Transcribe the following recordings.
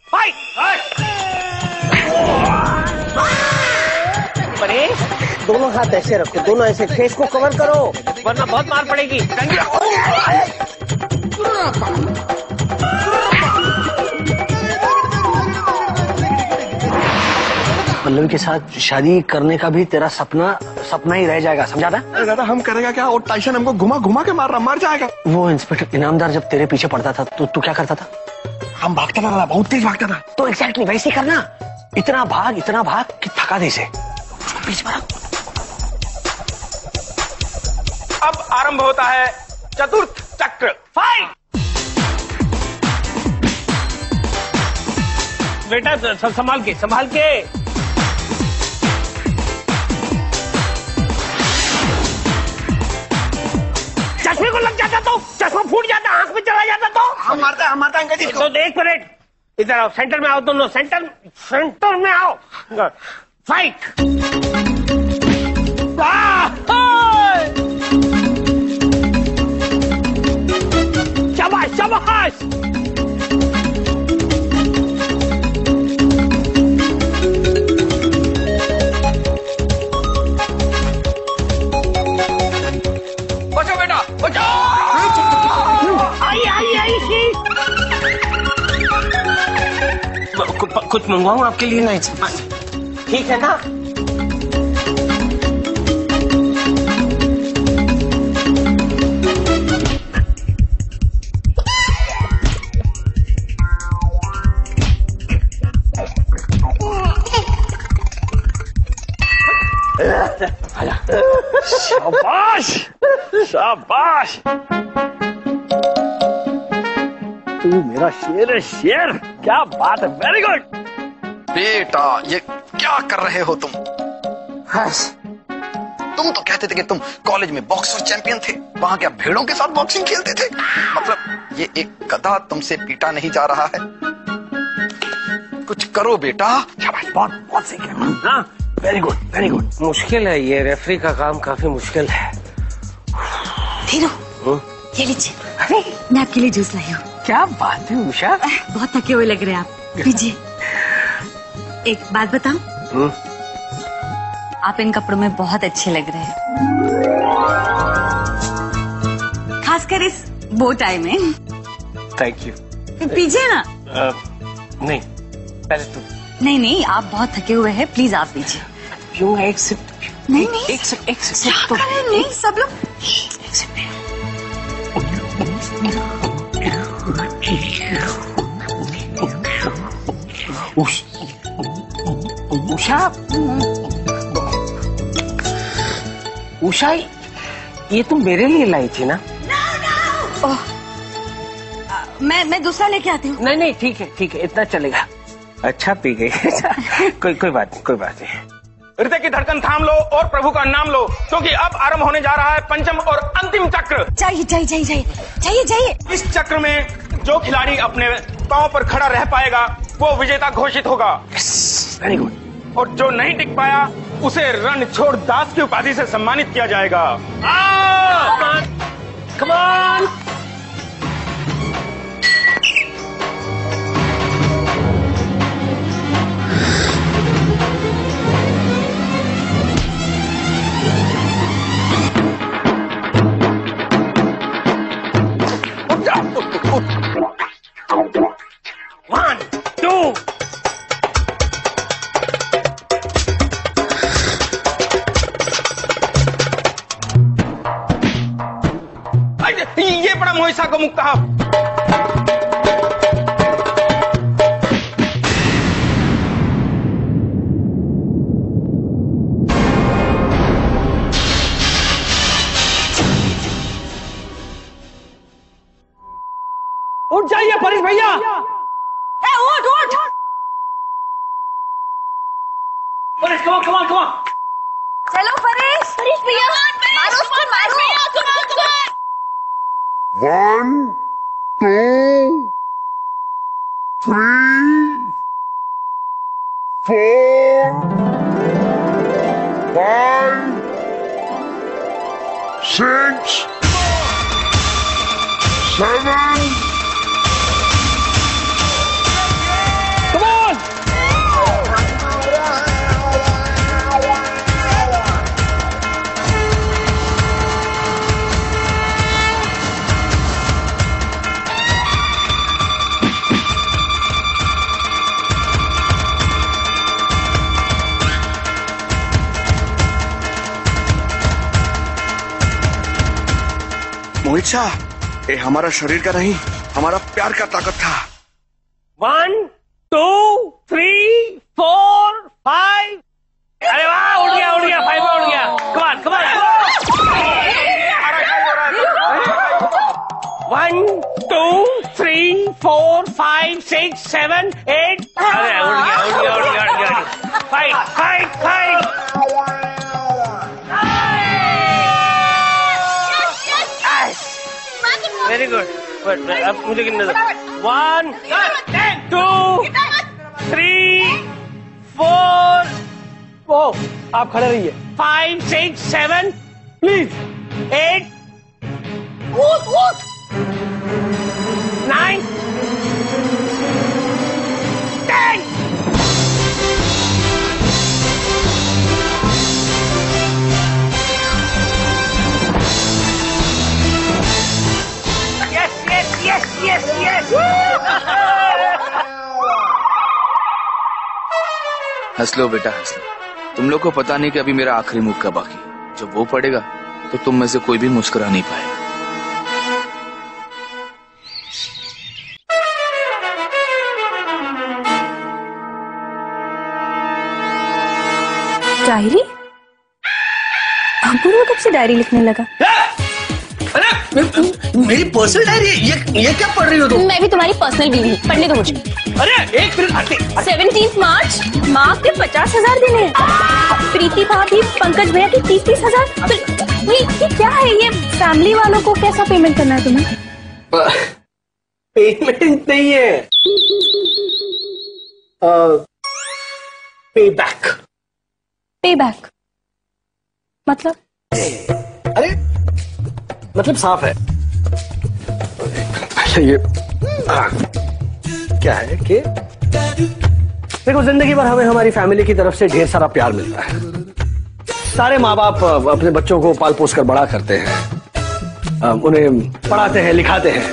Fight. Paresh, दोनों हाथ ऐसे रखो, दोनों ऐसे, फेस को कवर करो वरना बहुत मार पड़ेगी। पल्लवी के साथ शादी करने का भी तेरा सपना ही रह जाएगा, समझा था? अरे दादा हम करेगा क्या, और टाइसन हमको घुमा घुमा के मार रहा, मर जाएगा। वो इंस्पेक्टर इनामदार जब तेरे पीछे पड़ता था तो तू क्या करता था? हम भागता था, बहुत तेज भागता था। तो एग्जैक्टली वैसे ही करना, इतना भाग कि थका दे से। बीच में अब आरंभ होता है चतुर्थ चक्र। फाइट। बेटा संभाल के चश्मे को लग जाता तो चश्मा फूट जाता, आंख में चला जाता तो हम मारता है तो एक मिनट, इधर आओ, सेंटर में आओ दोनों, सेंटर में आओ। फाइट। शाबाश। बचो बेटा, बचो। आई कुछ मंगवाऊं आपके लिए? नहीं, ठीक है ना? शाबाश। तू मेरा शेर है, शेर। क्या बात है, वेरी गुड। बेटा ये क्या कर रहे हो तुम? तुम तो कहते थे कि तुम कॉलेज में बॉक्सर चैंपियन थे, वहां क्या भेड़ों के साथ बॉक्सिंग खेलते थे? मतलब ये एक गधा तुमसे पीटा नहीं जा रहा है, कुछ करो बेटा। बहुत सही कहा। Very good. मुश्किल है ये, रेफरी का काम काफी मुश्किल है। धीरू, ये लीजिए। अरे मैं आपके लिए जूस लाई हूँ। क्या बात है उषा, बहुत थके हुए लग रहे हैं आप, पीजिए। एक बात बताऊं, आप इन कपड़ों में बहुत अच्छे लग रहे हैं, खासकर इस बो टाई में। Thank you. पीजिए ना। नहीं, पहले तुम। नहीं, आप बहुत थके हुए हैं, प्लीज आप पीजिए। क्यों? एक सिप। नहीं, एक सिप तो। नहीं, सब लोग। एक सिप। उषा, ये तुम मेरे लिए लाई थी ना? मैं दूसरा लेके आती हूँ। नहीं, ठीक है, इतना चलेगा। अच्छा पी गई। कोई बात नहीं। हृदय की धड़कन थाम लो और प्रभु का नाम लो, क्योंकि अब आरंभ होने जा रहा है पंचम और अंतिम चक्र। चाहिए। इस चक्र में जो खिलाड़ी अपने पांव पर खड़ा रह पाएगा वो विजेता घोषित होगा। Very good. और जो नहीं टिक पाया उसे रणछोड़ दास की उपाधि से सम्मानित किया जाएगा। Come on. One, two. ये बड़ा मोहिसा को मुक्ता। उठ जाइए परेश भैया। उठ। Paresh, come on. चलो परेश भैया, मारो उसको, मारो। 1, 2, 3, 4, 5, 6, 7, अमित शाह, ये हमारा शरीर का नहीं, हमारा प्यार का ताकत था। 1 2 3 4 5। अरे वाह, उड़ गया 5 में उड़ गया। कमान 1 2 3 4 5 6 7 8। अरे उड़ गया। फाइट। Very good. अब मुझे गिनने दो। 1 2 3 4। ओ, आप खड़े रहिए। 5 6 7 प्लीज। 8 9 10। Yes. हंस लो बेटा, हंस लो। तुम लोग को पता नहीं कि अभी मेरा आखिरी मुक्का बाकी है। जब वो पड़ेगा तो तुम में से कोई भी मुस्कुरा नहीं पाएगा। डायरी? अपूर्व कब से डायरी लिखने लगा? अरे मेरी पर्सनल डायरी है। ये क्या पढ़ रही हो तुम? मैं भी तुम्हारी पर्सनल बीवी हूँ, पढ़ने दो मुझे। अरे एक मिनट आते। 17 मार्च माँ के 50,000 दिन है। प्रीति भाभी, पंकज भैया की 30,000। तो ये क्या है? ये फैमिली वालों को कैसा पेमेंट करना है तुम्हें? पेमेंट नहीं है, पे बैक। मतलब? अरे मतलब साफ है। ये क्या है कि देखो, जिंदगी भर हमें हमारी फैमिली की तरफ से ढेर सारा प्यार मिलता है। सारे माँ बाप अपने बच्चों को पाल पोस कर बड़ा करते हैं, उन्हें पढ़ाते हैं, लिखाते हैं,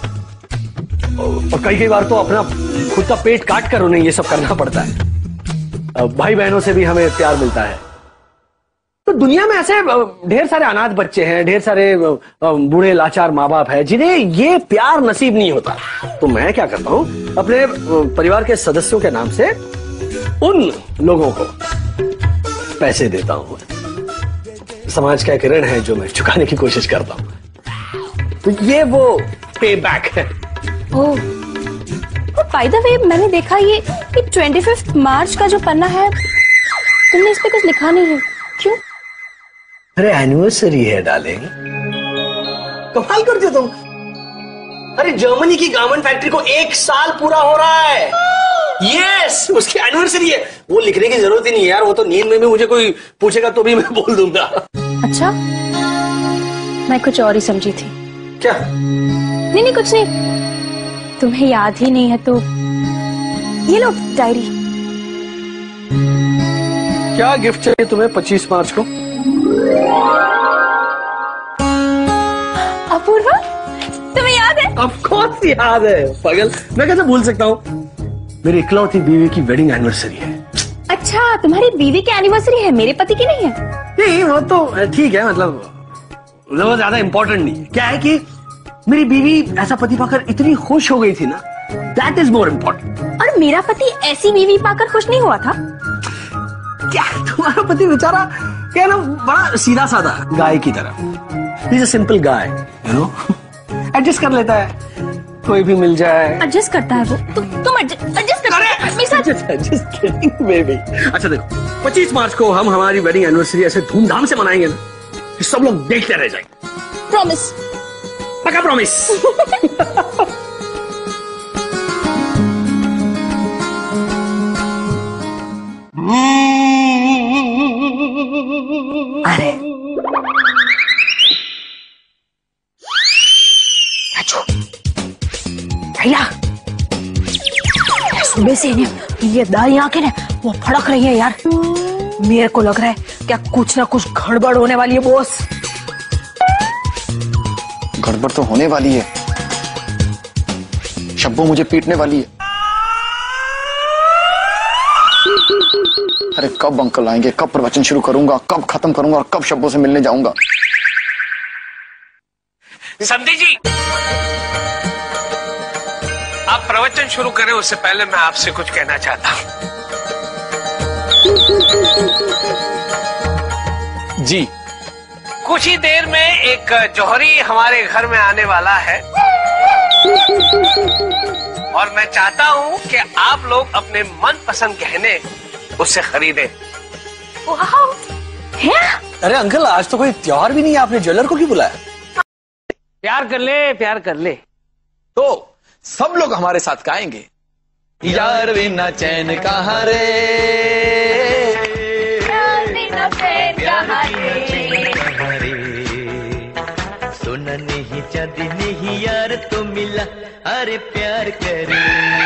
और कई बार तो अपना खुद का पेट काट कर उन्हें ये सब करना पड़ता है। भाई बहनों से भी हमें प्यार मिलता है। तो दुनिया में ऐसे ढेर सारे अनाथ बच्चे हैं, ढेर सारे बूढ़े लाचार माँ बाप हैं जिन्हें ये प्यार नसीब नहीं होता। तो मैं क्या करता हूँ, अपने परिवार के सदस्यों के नाम से उन लोगों को पैसे देता हूँ। समाज का एक ऋण है जो मैं चुकाने की कोशिश करता हूँ। तो ये वो पे बैक है। ओह, बाय द वे, मैंने देखा ये 25 मार्च का जो पन्ना है, तुमने इस पे कुछ लिखा नहीं है, क्यों? अरे एनिवर्सरी है डार्लिंग। कमाल करते हो तुम। अरे जर्मनी की गारमेंट फैक्ट्री को 1 साल पूरा हो रहा है। यस, उसकी एनिवर्सरी है। वो लिखने की जरूरत ही नहीं है यार, वो तो नींद में भी मुझे कोई पूछेगा तो भी मैं बोल दूंगा। अच्छा, मैं कुछ और ही समझी थी। क्या? नहीं कुछ नहीं। तुम्हें याद ही नहीं है तो ये लो डायरी। क्या गिफ्ट चाहिए तुम्हें 25 मार्च को? अपूर्वा, तुम्हें याद है? ऑफ कोर्स याद है पागल, मैं कैसे भूल सकता हूँ। मेरी इकलौती बीवी की वेडिंग एनिवर्सरी है। अच्छा, तुम्हारी बीवी की एनिवर्सरी है, मेरे पति की नहीं है? नहीं, वो तो ठीक है, मतलब वो ज्यादा इंपॉर्टेंट नहीं है। क्या है कि मेरी बीवी ऐसा पति पाकर इतनी खुश हो गई थी ना, दैट इज मोर इम्पोर्टेंट। और मेरा पति ऐसी बीवी पाकर खुश नहीं हुआ था? क्या तुम्हारा पति बेचारा क्या ना, बड़ा सीधा साधा गाय की तरह। He is a simple guy, you know, adjust कर लेता है, कोई भी मिल जाए। एडजस्ट करता है वो? तुम एडजस्ट बेबी। अच्छा देखो, 25 मार्च को हम हमारी वेडिंग एनिवर्सरी ऐसे धूमधाम से मनाएंगे ना कि सब लोग देखते रह जाएंगे। प्रॉमिस? पक्का प्रॉमिस। अरे भैया, सुबह से ये दाई आंखें ना वो फड़क रही है यार। मेरे को लग रहा है क्या कुछ ना कुछ गड़बड़ होने वाली है बॉस। गड़बड़ तो होने वाली है। शब्बो मुझे पीटने वाली है। अरे कब अंकल आएंगे, कब प्रवचन शुरू करूंगा, कब खत्म करूंगा और कब शब्बों से मिलने जाऊंगा। संधि जी, आप प्रवचन शुरू करें उससे पहले मैं आपसे कुछ कहना चाहता हूं। जी। कुछ ही देर में एक जौहरी हमारे घर में आने वाला है और मैं चाहता हूं कि आप लोग अपने मनपसंद गहने उससे खरीदें। अरे अंकल, आज तो कोई त्योहार भी नहीं है, आपने ज्वेलर को क्यों बुलाया? प्यार कर ले, प्यार कर ले। तो सब लोग हमारे साथ गाएंगे, यार बिना चैन कहाँ रे, सोना नहीं चांदी नहीं यार तो मिला, अरे प्यार करे।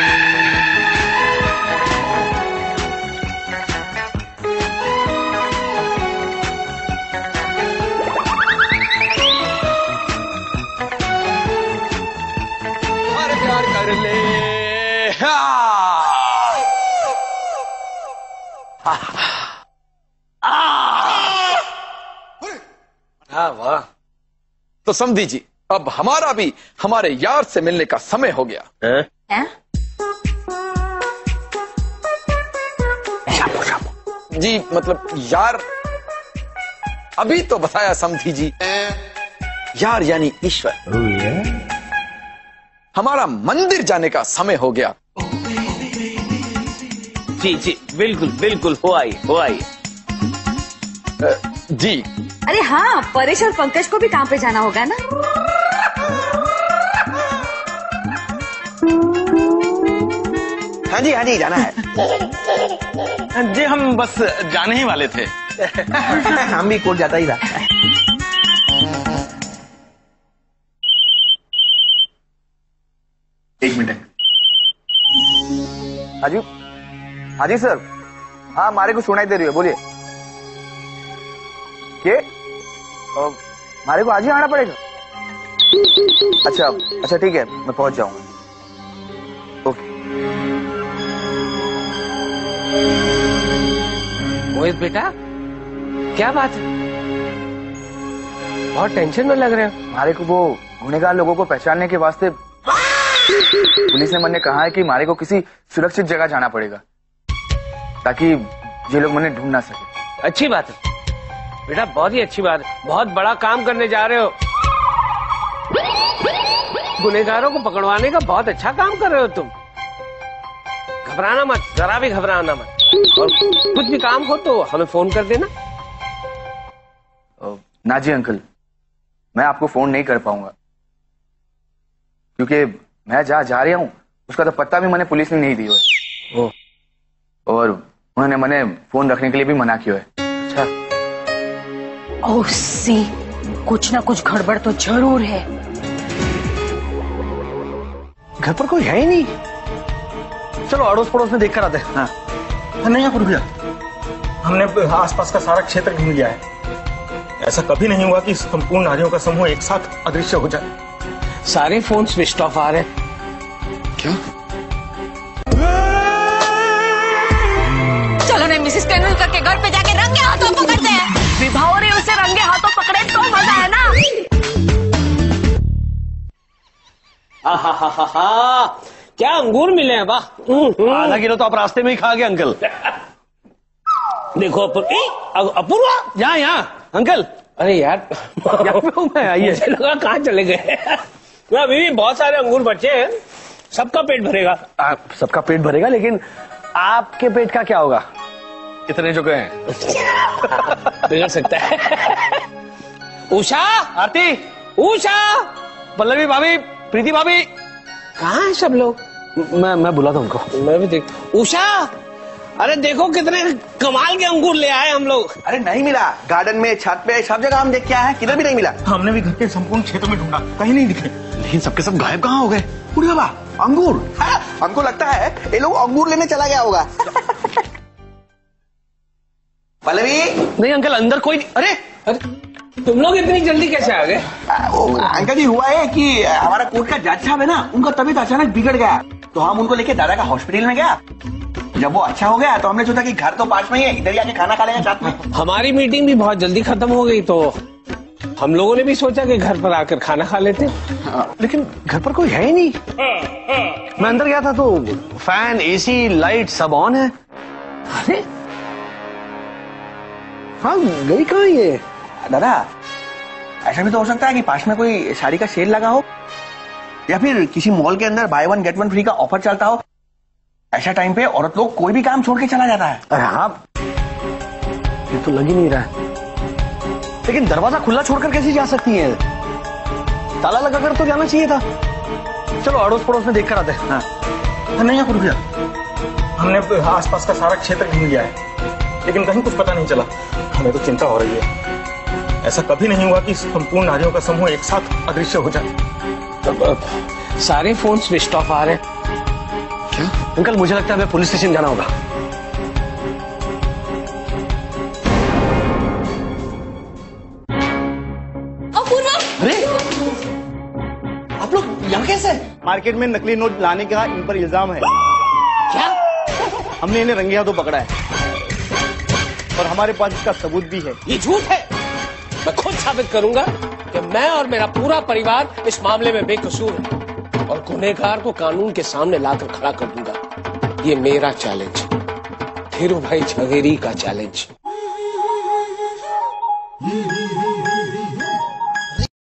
अरे प्यार कर ले। हाँ वाह। तो समझी जी, अब हमारा भी हमारे यार से मिलने का समय हो गया। जी मतलब यार, अभी तो बताया समझी जी, यार यानी ईश्वर। हमारा मंदिर जाने का समय हो गया। जी जी, बिल्कुल बिल्कुल, हो आई। जी। अरे हाँ, परेश और पंकज को भी काम पे जाना होगा ना। हाँ जी जाना है। जी हम बस जाने ही वाले थे। हम भी कोर्ट जाता ही था। एक मिनट। हाँ जी सर। हाँ, हमारे को सुनाई दे रही है, बोलिए। के हमारे को आज ही आना पड़ेगा? अच्छा ठीक है, मैं पहुंच जाऊंगा। ओके। मोहित बेटा, क्या बात है? बहुत टेंशन में लग रहे हो। हमारे को वो गुनहगार लोगों को पहचानने के वास्ते पुलिस ने मैंने कहा है कि हमारे को किसी सुरक्षित जगह जाना पड़ेगा ताकि ये लोग मैंने ढूंढ ना सके। अच्छी बात है बेटा, बहुत ही अच्छी बात है। बहुत बड़ा काम करने जा रहे हो। गुनहगारों को पकड़वाने का बहुत अच्छा काम कर रहे हो तुम। घबराना मत, जरा भी घबराना मत। और कुछ भी काम हो तो हमें फोन कर देना। ना जी अंकल, मैं आपको फोन नहीं कर पाऊंगा क्योंकि मैं जहाँ जा रहा हूँ उसका तो पता भी मैंने पुलिस ने नहीं दिया है। और उन्होंने मैंने फोन रखने के लिए भी मना किया है। अच्छा। ओह सी, कुछ ना कुछ गड़बड़ तो जरूर है। घर पर कोई है ही नहीं। चलो अड़ोस पड़ोस में देख कर आते हैं। हाँ। नहीं आप रुक जा, हमने आसपास का सारा क्षेत्र घूम लिया है। ऐसा कभी नहीं हुआ कि संपूर्ण नारियों का समूह एक साथ अदृश्य हो जाए। सारे फोन स्विच ऑफ आ रहे हैं। क्यों? चलो ना मिसेस तेंदुलकर के घर पे जाके रंगे हाथों पकड़ते हैं। विभाव ने उसे रंगे हाथों पकड़े तो मजा है ना। क्या अंगूर मिले हैं, वाह। आधा किलो तो आप रास्ते में ही खा गए अंकल। देखो अपूर्वा, यहाँ अंकल। अरे यार, यहाँ पे हूँ मैं, आइए। मुझे लगा कहाँ चले गए। अभी भी बहुत सारे अंगूर बचे हैं, सबका पेट भरेगा। सबका पेट भरेगा, लेकिन आपके पेट का क्या होगा? इतने जो गए बिगड़ सकता है। उषा, आरती, उषा, पल्लवी भाभी, प्रीति भाभी, कहाँ हैं सब लोग? मैं बुला था उनको। मैं भी देख। उषा, अरे देखो कितने कमाल के अंगूर ले आए हम लोग। अरे नहीं मिला, गार्डन में, छत पे, सब जगह हम देख के आए हैं, किधर भी नहीं मिला। हमने भी घर के संपूर्ण क्षेत्र में ढूंढा, कहीं नहीं दिखे। लेकिन सबके सब गायब कहाँ हो गए? बुढ़िया बा, अंगूर। हमको लगता है ये लोग अंगूर लेने चला गया होगा। पल्लवी। नहीं अंकल, अंदर कोई नहीं। अरे तुम लोग इतनी जल्दी कैसे आ गए? अंकल जी, हुआ है कि हमारा कोर्ट का जज साहब है ना, उनका तबीयत अचानक बिगड़ गया, तो हम उनको लेके दादा का हॉस्पिटल में गया। जब वो अच्छा हो गया तो हमने सोचा कि घर तो पास में ही है, इधर ही आके खाना खा लेंगे साथ में। हमारी मीटिंग भी बहुत जल्दी खत्म हो गई तो हम लोगों ने भी सोचा कि घर पर आकर खाना खा लेते। लेकिन घर पर कोई है ही नहीं। मैं अंदर गया था तो फैन, एसी, लाइट सब ऑन है। अरे हाँ, गई कहाँ ये? दादा, ऐसा भी तो हो सकता है कि पास में कोई साड़ी का सेल लगा हो, या फिर किसी मॉल के अंदर buy one get one free का ऑफर चलता हो। ऐसा टाइम पे औरत लोग कोई भी काम छोड़ के चला जाता है। अरे हाँ, ये तो लग ही नहीं रहा है। लेकिन दरवाजा खुला छोड़कर कैसे जा सकती है? ताला लगाकर तो जाना चाहिए था। चलो अड़ोस पड़ोस में देखकर आते हैं। हाँ। नहीं यहाँ रुक जा। हमने आसपास का सारा क्षेत्र घूम लिया है, लेकिन कहीं कुछ पता नहीं चला। हमें तो चिंता हो रही है। ऐसा कभी नहीं हुआ कि संपूर्ण नारियों का समूह एक साथ अदृश्य हो जाए। सारे फोन स्विच ऑफ आ रहे हैं। क्या अंकल, मुझे लगता है हमें पुलिस स्टेशन जाना होगा। अरे आप लोग यहाँ कैसे? मार्केट में नकली नोट लाने का इन पर इल्जाम है। क्या? हमने इन्हें रंगे हाथों पकड़ा है और हमारे पास इसका सबूत भी है। ये झूठ है। मैं खुद साबित करूंगा कि मैं और मेरा पूरा परिवार इस मामले में बेकसूर है और गुनहगार को कानून के सामने लाकर खड़ा कर दूंगा। ये मेरा चैलेंज, धीरू भाई झवेरी का चैलेंज।